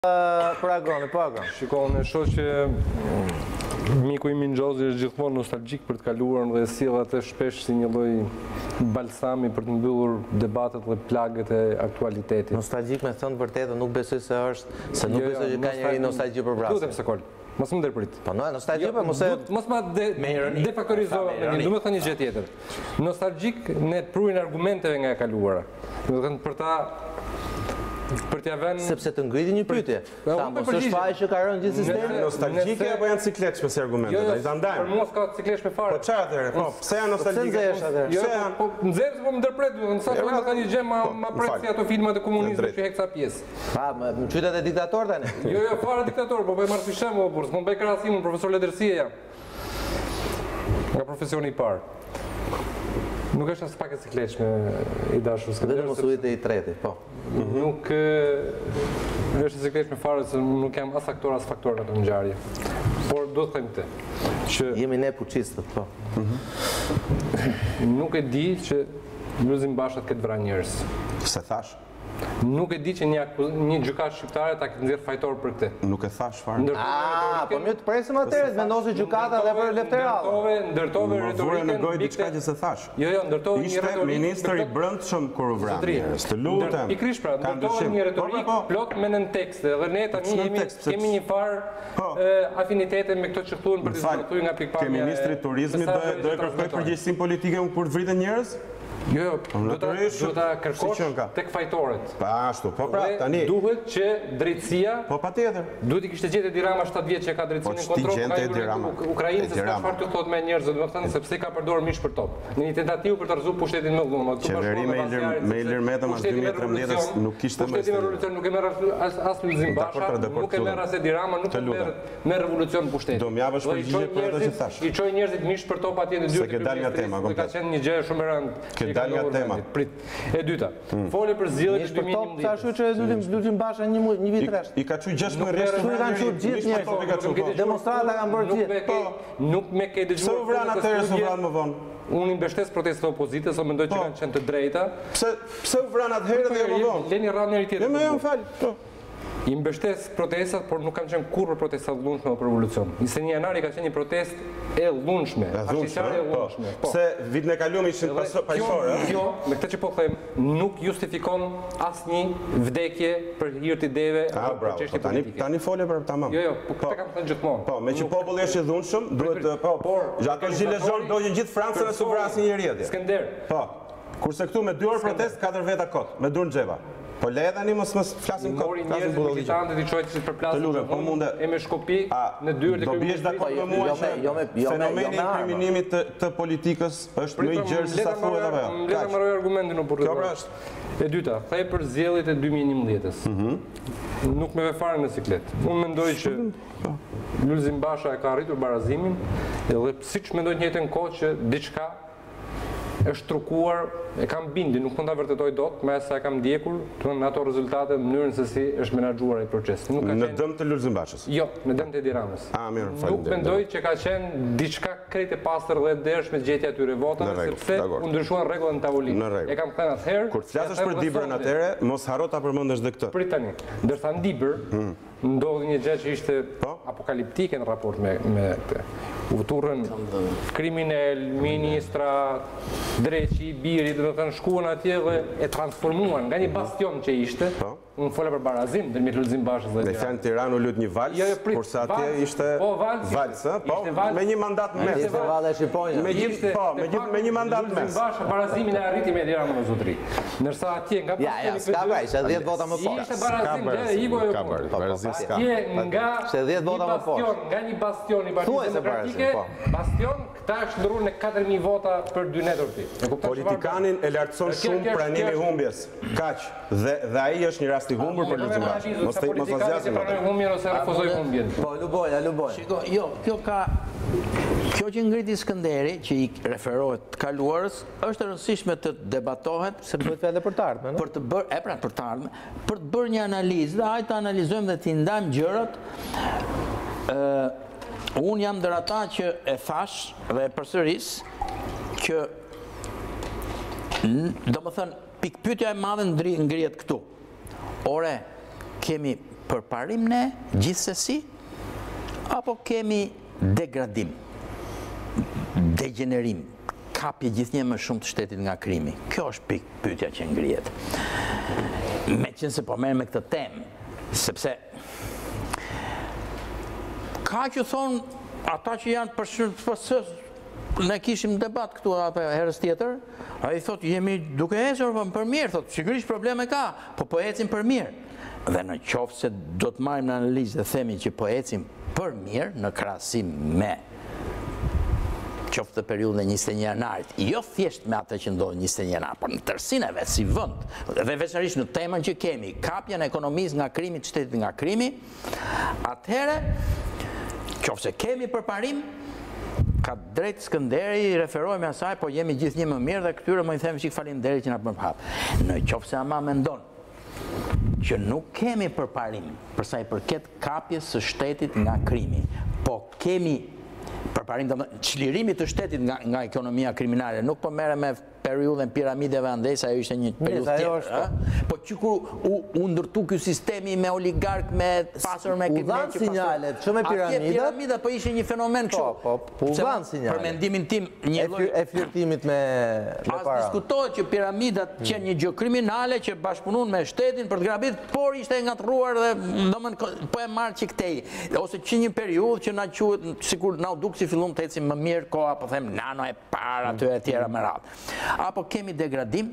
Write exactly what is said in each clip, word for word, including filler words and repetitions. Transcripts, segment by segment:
Për agroni, për agroni. Shikon, e shoh që miku i Minxhozi është gjithmonë nostalgjik për të kaluar dhe sjell atë shpesh si një lloj balsami për të mbyllur debatet dhe plagët e aktualitetit. Nostalgjik me thënë vërtetë, nuk besoj se është, se nuk besoj që ka njëri nostalgji për vrasjen. Lutem sekol. Mos më ndërprit. Po no, nostalgji po mos e mos ma defaktorizo, do të thënë një gjë tjetër. Nostalgjik në prurin argumenteve nga e kaluara. Do të thënë për ta për t'ja vënë sepse të ngriti një pyetje. Sa mos është faj që ka rënë gjithë sistemi nostalgjike apo janë cikletshme si argumentet? Ai ta ndajmë. Për mua s'ka cikletshme fare. Po çfarë atëherë? Po pse janë nostalgjike? Jo, po nxjerr po më ndërpret, sa do ka një gjë ma ma pret si ato filmat e komunizmit që heksa pjesë. Pa, në qytet e diktator tani. Jo, jo, fare diktator, po bëj marr si shembull, por s'mund bëj krahasimin, profesor letërsie jam. Nga profesioni i parë. Nuk është as pak e cikletshme i dashur s'ka. Vetëm mos ujtë i treti, po. Nuk është e cikletshme fare se nuk jam as aktor as faktor në atë ngjarje. Por do të them këtë, që jemi ne puçistët, po. Nuk e di që Lulzim Basha këtë vra njerëz. Se thash? Nuk e di që një, një gjykatë shqiptare ta këtë nxjerr fajtor për këtë. Nuk e thash fare. Ah, po mirë të presim atëherë, vendosi gjykata dhe për Lefteral. Ndërtove, ndërtove retorikën. Në gojë diçka që se thash. Jo, jo, ndërtove një retorikë. Ishte ministri i brendshëm kur u vra. Të lutem. Pikërisht pra, ndërtove një retorikë plot me nën tekste dhe ne tani jemi kemi një farë afinitete me këto që thuhen për të zbatuar nga pikpamja. Ke ministri i turizmit do e kërkoj përgjegjësinë politike kur të vritet njerëz? Jo, do ta kërkosh tek fajtorët. Pa ashtu, po pra, tani duhet që drejtësia, po patjetër. Duhet i kishte gjetë Edi Rama shtatë vjet që ka drejtsinë kontroll. Ukrainë se çfarë të thotë me njerëz, do të thënë sepse ka përdorur mish për top. Në një tentativë për të rrezuar pushtetin më vonë. Qeveri me Ilir Meta mas dy mijë e trembëdhjetës nuk kishte më. Pushteti revolucion nuk e merr as as Lulzim Basha, nuk e merr as Edi Rama, nuk e merr me revolucion pushtetin. Do më japësh përgjigje për ato që thash. I çoj njerëzit mish për top atje në dy. Se ke dalë nga tema komplet. Ka qenë një gjë shumë e rëndë. Dal nga tema. E dyta, fole për zgjedhjet e dy mijë e njëmbëdhjetë. Sa ashtu që Lulzim Basha një muaj, një vit rresht. I ka çuar gjashtë rresht. Nuk kanë çuar gjithë njerëzit. Demonstrata kanë bërë gjithë. Nuk me ke dëgjuar. Pse u vran atëherë s'u vran më vonë? Unë i mbështes protestët e opozitës, o mendoj që kanë qenë të drejta. Pse pse u vran atëherë dhe më vonë? Leni rradh njëri tjetrin. Jo, më jam fal. I mbështes protestat, por nuk kanë qenë kurrë protesta të lundshme për revolucion. njëzet e një janari ka qenë një protestë e lundshme, ashtisare e lundshme. Se vitin e kaluar ishin paqësorë. Kjo, me këtë që po them, nuk justifikon asnjë vdekje për hir të ideve apo çështje politike. Tani fole për tamam. Jo, jo, po këtë kam thënë gjithmonë. Po, me që populli është i dhunshëm, duhet po, por ato gilets jaunes dojnë gjithë Francën e su vrasin njëri atje. Skënder. Po. Kurse këtu me dy orë protest, katër veta kot, me dur në xheva. Po le tani mos mos flasim kot, flasim budalliqe. Militantë i çojnë si për plasë. E me shkopi në dyrë të do biesh dakord me mua që fenomeni i kriminimit të politikës është më i gjerë se sa thuhet apo jo. Le ta marrë argumentin në burrë. Kjo pra është. E dyta, thaj për zgjedhjet e dy mijë e njëmbëdhjetës. Nuk me fare në siklet. Unë mendoj që Lulzim Basha e ka arritur barazimin edhe siç mendoj në njëjtën kohë që diçka është trukuar, e kam bindi, nuk mund ta vërtetoj dot, me sa e kam ndjekur, në ato rezultate, në mënyrën se si është menaxhuar ai proces. Në dëm të Lulzim Bashës? Jo, në dëm të Edi Ramës. Ah, mirë, faleminderit. Nuk mendoj që ka qenë diçka krejt e pastër dhe dershme gjetja e atyre votave, sepse u ndryshuan rregullat në tavolinë. E kam thënë atëherë. Kur të flasësh për Dibrën atëherë, mos harro ta përmendesh edhe këtë. Prit tani, ndërsa në Dibër ndodhi një gjë që ishte apokaliptike në raport me me këtë. U turrën kriminal, ministra, dreqi, biri, do të thënë shkuan atje dhe e transformuan nga një bastion që ishte. Unë fola për barazim, ndërmjet Lulzim Bashës dhe. Me thënë Tiranë u lut një vals, kurse atje ishte vals, po, me një mandat mes. Ishte valla e Shqiponjës. Me gjithë, po, me gjithë me një mandat mes. Lulzim Basha barazimin e arriti me Edi Ramën në zotëri. Ndërsa atje nga Ja, ja, s'ka bërë, ishte dhjetë vota më poshtë. Ishte barazim, e iku ajo. Ka bërë, barazim s'ka. Atje nga Ishte dhjetë vota më poshtë. Nga një bastion i Partisë Demokratike, bastion, këta është ndruar në katër mijë vota për dy netorti. Politikanin e lartëson shumë pranimi humbjes. Kaq. Dhe dhe ai është një rast i humbur për Lulzim Bashën. Mos të mos zgjasim. Pranoj humbjen ose refuzoj humbjen. Po, Luboja, Luboja. Shiko, jo, kjo ka kjo që ngriti Skënderi, që i referohet të kaluarës, është e rëndësishme të debatohet se bëhet fjalë për të ardhmen, për të bërë, e pra për të ardhmen, për të bërë një analizë dhe hajde të analizojmë dhe të ndajmë gjërat. Unë jam ndër ata që e thash dhe e përsëris që do më thënë pikpyetja e madhe ngrihet këtu. Ore, kemi përparim ne gjithsesi, apo kemi degradim, degenerim, kapje gjithnjë më shumë të shtetit nga krimi? Kjo është pikë pyetja që ngrihet. Meqense po merrem me këtë temë, sepse ka që thonë ata që janë për ne kishim debat këtu apo herës tjetër, ai thotë jemi duke ecur për mirë, thotë sigurisht probleme ka, po po ecim për mirë. Dhe në qoftë se do të marrim në analizë dhe themi që po ecim për mirë në krahasim me qoftë të periudhën e njëzet e një janarit, jo thjesht me atë që ndodhi njëzet e një janar, por në tërsinë e vet si vend, dhe veçanërisht në temën që kemi, kapjen e ekonomisë nga krimi, të shtetit nga krimi, atëherë qoftë se kemi përparim, ka drejt Skënderi, referojme asaj, po jemi gjithnjë më mirë dhe këtyre më i themi çik faleminderit që na bën hap. Në qoftë se ama mendon që nuk kemi përparim për sa i përket kapjes së shtetit nga krimi, po kemi përparim domethënë çlirimi të shtetit nga nga ekonomia kriminale, nuk po merrem me periudhën piramideve andesa, ajo ishte një periudhë tjetër, po që kur u, u ndërtu ky sistemi me oligark, me pasur me u dhan sinjalet, që me piramidat, piramida po ishte një fenomen kështu. Po, po, u dhan sinjalet. Për mendimin tim, një lloj e flirtimit me me para. As diskutohet që piramidat që një gjë kriminale që bashkëpunon me shtetin për të grabit, por ishte e ngatruar dhe domethënë po e marr çik tej, ose që një periudhë që na quhet sikur na u duk si fillon të ecim më mirë koha, po them nano e para aty e tjera me radhë. Apo kemi degradim?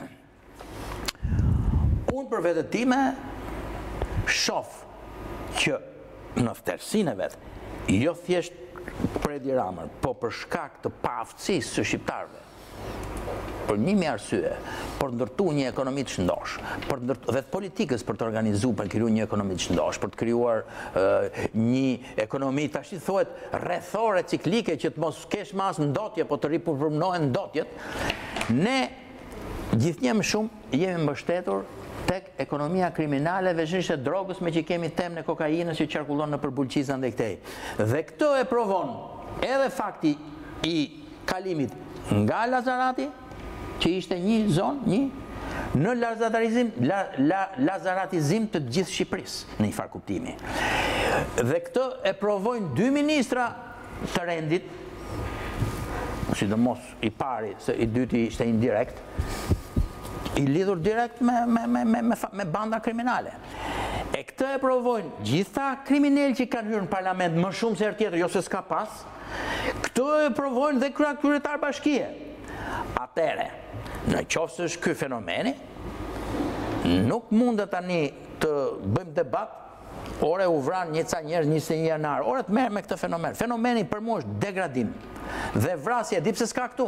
Unë për vetë time shoh që në tërsinë e vet, jo thjesht për Edi Ramën, po për shkak të paaftësisë së shqiptarëve, për një mi arsye, për ndërtu një ekonomi të shëndosh, për ndërtu, dhe të politikës për të organizu, për të kriju një ekonomi të shëndosh, për të krijuar uh, një ekonomi, tash i thuhet rrethore ciklike që të mos kesh mas ndotje, po të ripërmënohen ndotjet, ne gjithnjë më shumë jemi mbështetur tek ekonomia kriminale, veçanërisht e drogës, me që kemi temën e kokainës që qarkullon në përbulqiza ndaj këtej. Dhe këtë e provon edhe fakti i kalimit nga Lazarati, që ishte një zonë, një, në lazaratizim, la, la, lazaratizim të gjithë Shqipërisë, në një farë kuptimi. Dhe këtë e provojnë dy ministra të rendit, sidomos i pari, se i dyti ishte indirekt, i lidhur direkt me, me, me, me, me, me banda kriminale. E këtë e provojnë gjitha kriminal që kanë hyrë në parlament, më shumë se herë tjetër, jo se s'ka pas, këtë e provojnë dhe kryetar bashkie. Atere, në qoftë se është ky fenomeni, nuk mundet tani të bëjmë debat, ore u vran një ca njerëz njëzet e një janar, ore të merrem me këtë fenomen. Fenomeni për mua është degradim. Dhe vrasja, di pse s'ka këtu.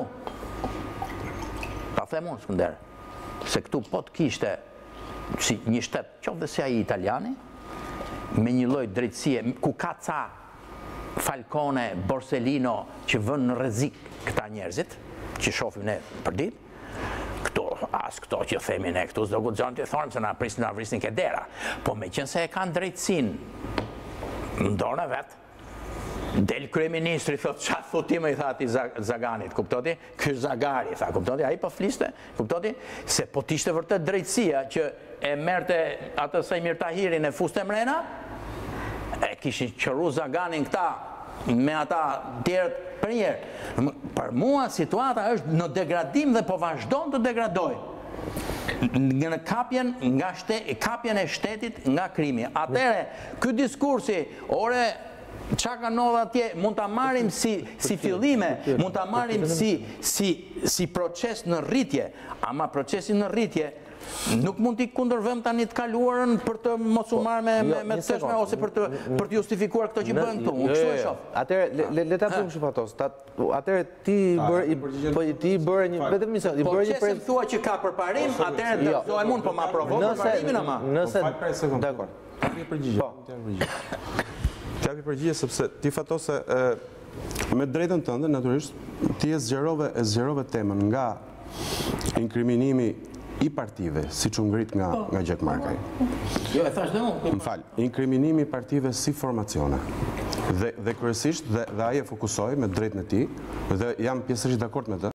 Ta them unë, Skënder, se këtu po të kishte si një shtet, qoftë se ai italiani, me një lloj drejtësie, ku ka ca Falcone, Borsellino që vënë në rrezik këta njerëzit, që shohim ne për ditë, këto, as këto që themi ne, këtu s'do guxon të thonë se na prisin, na vrisin ke dera, po meqense e kanë drejtësinë në dorën e vet, del kryeministri thotë çfarë thotë më i tha ati Zaganit, kuptoti? Ky Zagari tha, kuptoti? Ai po fliste, kuptoti? Se po t'ishte vërtet drejtësia që e merrte atë Sajmir Tahirin e fuste mrena, e kishin qëru Zaganin këta me ata tjerët për njerë. Për mua situata është në degradim dhe po vazhdon të degradoj në kapjen, nga shte, kapjen e shtetit nga krimi. Atere, ky diskursi, ore, qa ka nodha atje, mund të marrim si, si fillime, mund të marrim si, si, si proces në rritje, ama procesin në rritje nuk mund t'i kundërvëm tani të kaluarën për të mos u marrë me, me, me të tëshme ose për të, për të justifikuar këto që bëhen këtu. Unë kështu e shoh. Atëre, le ta bëjmë kështu fatos. Atëre ti bërë ti bërë një vetëm një i bërë një për thua që ka përparim, atëre të zohem unë po ma provon përparimin ama. Nëse dakor. Ti përgjigje. Ti japi përgjigje sepse ti fatose me drejtën tënde natyrisht ti e zgjerove e zgjerove temën nga inkriminimi i partive, si që ngrit nga, nga Gjek Markaj. Jo, e thash dhe unë. Më falë, inkriminimi i partive si formacione. Dhe, dhe kryesisht, dhe, dhe aje fokusoj me drejt në ti, dhe jam pjesërisht dakord me të,